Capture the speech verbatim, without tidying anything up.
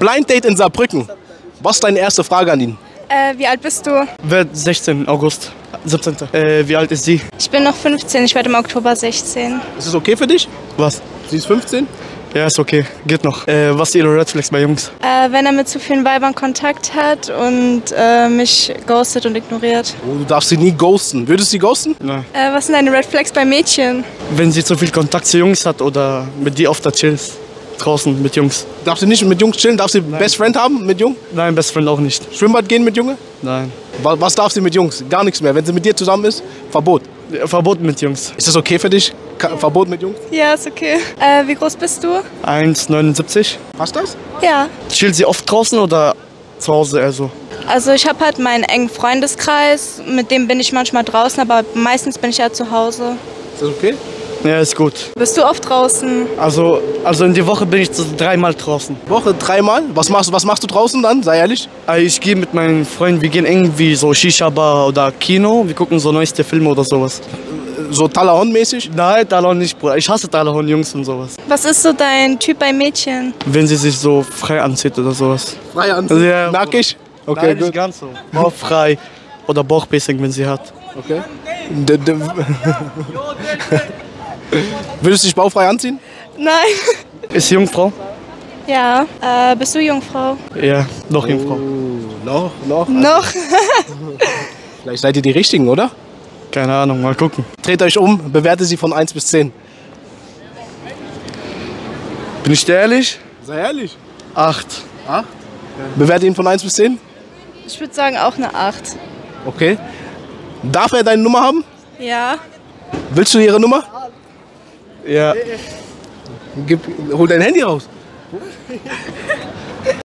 Blind Date in Saarbrücken. Was ist deine erste Frage an ihn? Äh, wie alt bist du? Wird sechzehn August. siebzehnten Äh, wie alt ist sie? Ich bin noch fünfzehn, ich werde im Oktober sechzehn. Ist es okay für dich? Was? Sie ist fünfzehn? Ja, ist okay. Geht noch. Äh, was ist Ihre Red Flags bei Jungs? Äh, wenn er mit zu vielen Weibern Kontakt hat und äh, mich ghostet und ignoriert. Oh, du darfst sie nie ghosten. Würdest du sie ghosten? Nein. Äh, was sind deine Red Flags bei Mädchen? Wenn sie zu viel Kontakt zu Jungs hat oder mit die oft da chillt. Draußen mit Jungs. Darfst du nicht mit Jungs chillen? Darfst du Best Friend haben mit Jungen? Nein, Best Friend auch nicht. Schwimmbad gehen mit Junge? Nein. Was, was darf sie mit Jungs? Gar nichts mehr. Wenn sie mit dir zusammen ist, Verbot. Ja, verboten mit Jungs. Ist das okay für dich? Ka- Verbot mit Jungs? Ja, ist okay. Äh, wie groß bist du? eins Komma neunundsiebzig. Passt das? Ja. Chillt sie oft draußen oder zu Hause eher so? Also ich habe halt meinen engen Freundeskreis, mit dem bin ich manchmal draußen, aber meistens bin ich ja zu Hause. Ist das okay? Ja, ist gut. Bist du oft draußen? Also, also in der Woche bin ich so dreimal draußen. Woche dreimal? Was machst, was machst du draußen dann? Sei ehrlich. Also ich gehe mit meinen Freunden, wir gehen irgendwie so Shisha-Bar oder Kino. Wir gucken so neueste Filme oder sowas. So Talahon-mäßig? Nein, Talahon nicht, Bruder. Ich hasse Talahon, Jungs und sowas. Was ist so dein Typ bei Mädchen? Wenn sie sich so frei anzieht oder sowas. Frei anziehen? Ja. Nackig? Okay, Nein, gut. nicht ganz so. Bauchfrei oder Bauchpiercing, wenn sie hat. Okay. D -d Würdest du dich bauchfrei anziehen? Nein. Ist sie Jungfrau? Ja. Äh, bist du Jungfrau? Ja, noch Jungfrau. Oh, noch, noch. Noch. Vielleicht seid ihr die Richtigen, oder? Keine Ahnung, mal gucken. Dreht euch um, bewerte sie von eins bis zehn. Bin ich dir ehrlich? Sei ehrlich. Acht. Acht? Bewerte ihn von eins bis zehn? Ich würde sagen auch eine acht. Okay. Darf er deine Nummer haben? Ja. Willst du ihre Nummer? Ja. Gib, hol dein Handy raus.